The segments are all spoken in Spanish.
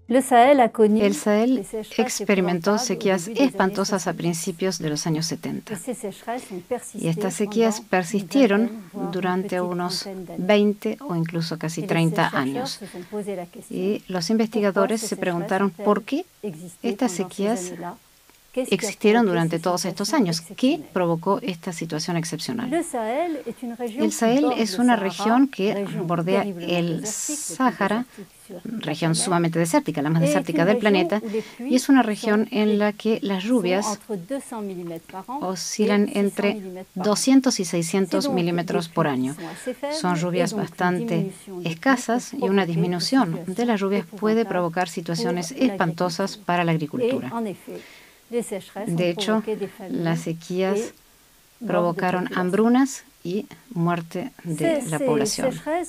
El Sahel experimentó sequías espantosas a principios de los años 70. Y estas sequías persistieron durante unos 20 o incluso casi 30 años. Y los investigadores se preguntaron por qué estas sequías existieron durante todos estos años. ¿Qué provocó esta situación excepcional? El Sahel es una región que bordea el Sáhara, región sumamente desértica, la más desértica del planeta, y es una región en la que las lluvias oscilan entre 200 y 600 milímetros por año. Son lluvias bastante escasas y una disminución de las lluvias puede provocar situaciones espantosas para la agricultura. De hecho, las sequías provocaron hambrunas y muerte de la población.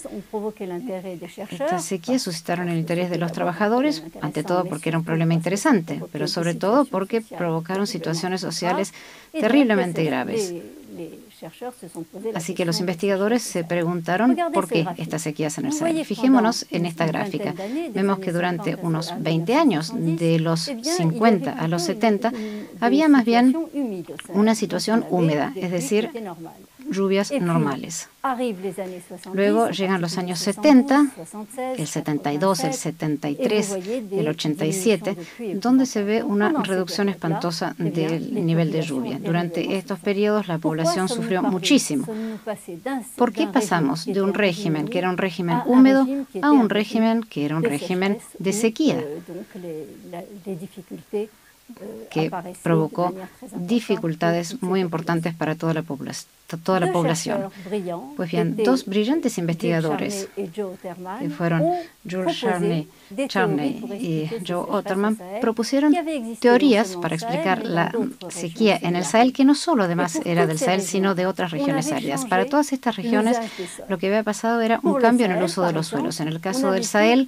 Estas sequías suscitaron el interés de los trabajadores, ante todo porque era un problema interesante, pero sobre todo porque provocaron situaciones sociales terriblemente graves. Así que los investigadores se preguntaron por qué estas sequías en el Sahel. Fijémonos en esta gráfica. Vemos que durante unos 20 años, de los 50 a los 70, había más bien una situación húmeda, es decir, lluvias normales. Luego llegan los años 70, el 72, el 73, el 87, donde se ve una reducción espantosa del nivel de lluvia. Durante estos periodos la población sufrió muchísimo. ¿Por qué pasamos de un régimen que era un régimen húmedo a un régimen que era un régimen de sequía, que provocó dificultades muy importantes para toda la población? Pues bien, dos brillantes investigadores, que fueron Jules Charney y Joe Otterman, propusieron teorías para explicar la sequía en el Sahel, que no solo además era del Sahel, sino de otras regiones áridas. Para todas estas regiones, lo que había pasado era un cambio en el uso de los suelos. En el caso del Sahel,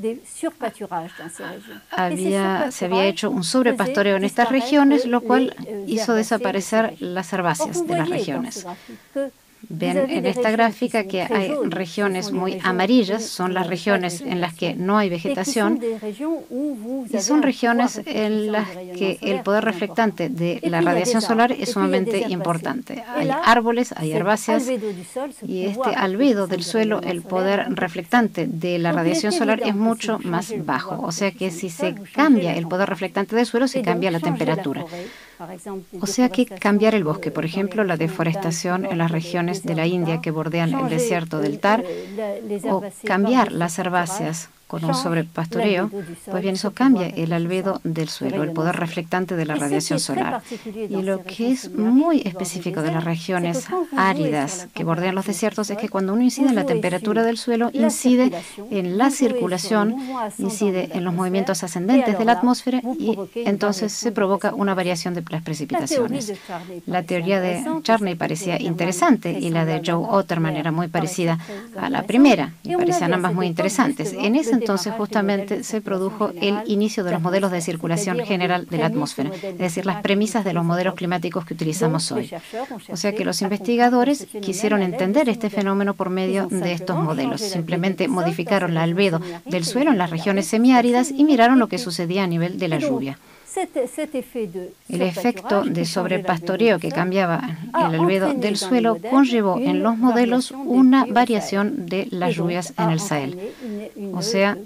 se había hecho un sobrepastoreo en estas regiones, lo cual hizo desaparecer las herbáceas de las regiones. Ven en esta gráfica que hay regiones muy amarillas, son las regiones en las que no hay vegetación, y son regiones en las que el poder reflectante de la radiación solar es sumamente importante. Hay árboles, hay herbáceas, y este albedo del suelo, el poder reflectante de la radiación solar es mucho más bajo. O sea que si se cambia el poder reflectante del suelo, se cambia la temperatura. O sea que cambiar el bosque, por ejemplo, la deforestación en las regiones de la India que bordean el desierto del Thar, o cambiar las herbáceas con un sobrepastoreo, pues bien, eso cambia el albedo del suelo, el poder reflectante de la radiación solar. Y lo que es muy específico de las regiones áridas que bordean los desiertos es que cuando uno incide en la temperatura del suelo, incide en la circulación, incide en los movimientos ascendentes de la atmósfera, y entonces se provoca una variación de las precipitaciones. La teoría de Charney parecía interesante y la de Joe Otterman era muy parecida a la primera, y parecían ambas muy interesantes. En ese entonces justamente se produjo el inicio de los modelos de circulación general de la atmósfera, es decir, las premisas de los modelos climáticos que utilizamos hoy. O sea que los investigadores quisieron entender este fenómeno por medio de estos modelos. Simplemente modificaron el albedo del suelo en las regiones semiáridas y miraron lo que sucedía a nivel de la lluvia. El efecto de sobrepastoreo que cambiaba el albedo del suelo conllevó en los modelos una variación de las lluvias en el Sahel. O sea,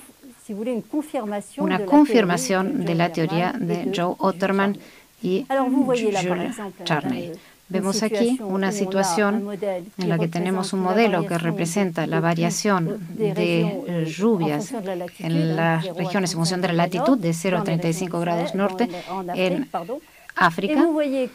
una confirmación de la teoría de Joe Otterman y Jules Charney. Vemos aquí una situación en la que tenemos un modelo que representa la variación de lluvias en las regiones en función de la latitud de 0 a 35 grados norte en África.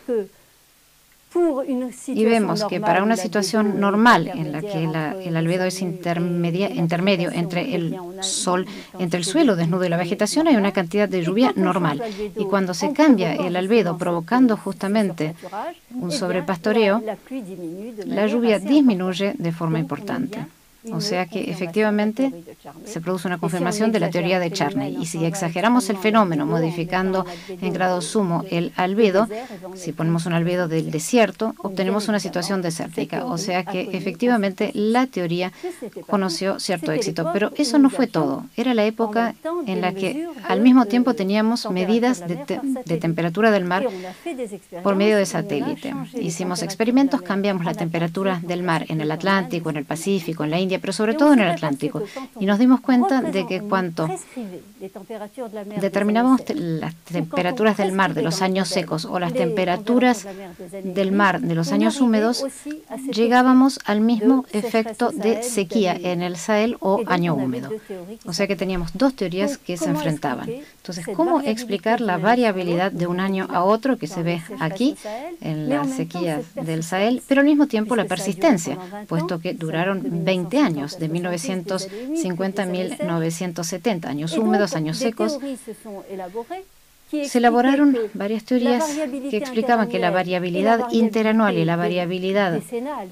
Y vemos que para una situación normal en la que el albedo es intermedio entre el sol, entre el suelo desnudo y la vegetación, hay una cantidad de lluvia normal. Y cuando se cambia el albedo provocando justamente un sobrepastoreo, la lluvia disminuye de forma importante. O sea que efectivamente se produce una confirmación de la teoría de Charney. Y si exageramos el fenómeno modificando en grado sumo el albedo, si ponemos un albedo del desierto, obtenemos una situación desértica. O sea que efectivamente la teoría conoció cierto éxito. Pero eso no fue todo. Era la época en la que al mismo tiempo teníamos medidas de temperatura del mar por medio de satélite. Hicimos experimentos, cambiamos la temperatura del mar en el Atlántico, en el Pacífico, en la India, pero sobre todo en el Atlántico. Y nos dimos cuenta de que cuando determinábamos las temperaturas del mar de los años secos o las temperaturas del mar de los años húmedos, llegábamos al mismo efecto de sequía en el Sahel o año húmedo. O sea que teníamos dos teorías que se enfrentaban. Entonces, ¿cómo explicar la variabilidad de un año a otro que se ve aquí en las sequías del Sahel, pero al mismo tiempo la persistencia, puesto que duraron 20 años, de 1950 a 1970, años húmedos, años secos? Se elaboraron varias teorías que explicaban que la variabilidad interanual y la variabilidad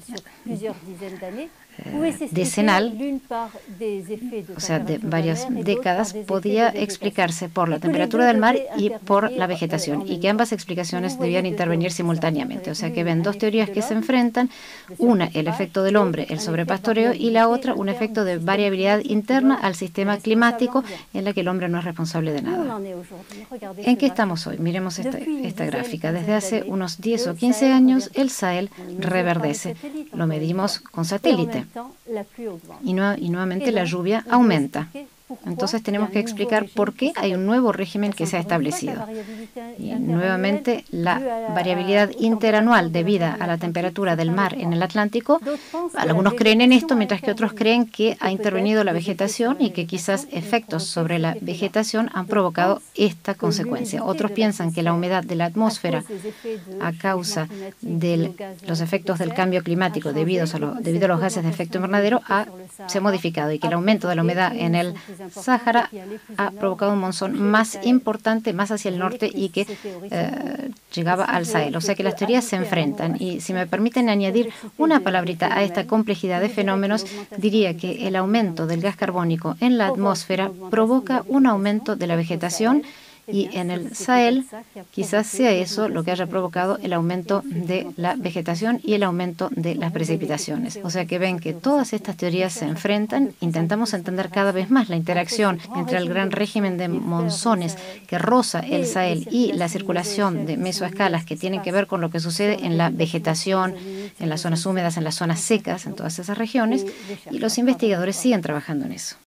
decenal, o sea, de varias décadas, podía explicarse por la temperatura del mar y por la vegetación, y que ambas explicaciones debían intervenir simultáneamente. O sea, que ven dos teorías que se enfrentan, una el efecto del hombre, el sobrepastoreo, y la otra un efecto de variabilidad interna al sistema climático en la que el hombre no es responsable de nada. ¿En qué estamos hoy? Miremos esta gráfica. Desde hace unos 10 o 15 años el Sahel reverdece. Lo medimos con satélite. Y nuevamente la lluvia aumenta. Entonces tenemos que explicar por qué hay un nuevo régimen que se ha establecido. Y nuevamente la variabilidad interanual debida a la temperatura del mar en el Atlántico. Algunos creen en esto, mientras que otros creen que ha intervenido la vegetación y que quizás efectos sobre la vegetación han provocado esta consecuencia. Otros piensan que la humedad de la atmósfera a causa de los efectos del cambio climático debido a los gases de efecto invernadero se ha modificado y que el aumento de la humedad en el Sáhara ha provocado un monzón más importante, más hacia el norte y que llegaba al Sahel. O sea que las teorías se enfrentan. Y si me permiten añadir una palabrita a esta complejidad de fenómenos, diría que el aumento del gas carbónico en la atmósfera provoca un aumento de la vegetación. Y en el Sahel quizás sea eso lo que haya provocado el aumento de la vegetación y el aumento de las precipitaciones. O sea que ven que todas estas teorías se enfrentan. Intentamos entender cada vez más la interacción entre el gran régimen de monzones que roza el Sahel y la circulación de mesoescalas que tienen que ver con lo que sucede en la vegetación, en las zonas húmedas, en las zonas secas, en todas esas regiones. Y los investigadores siguen trabajando en eso.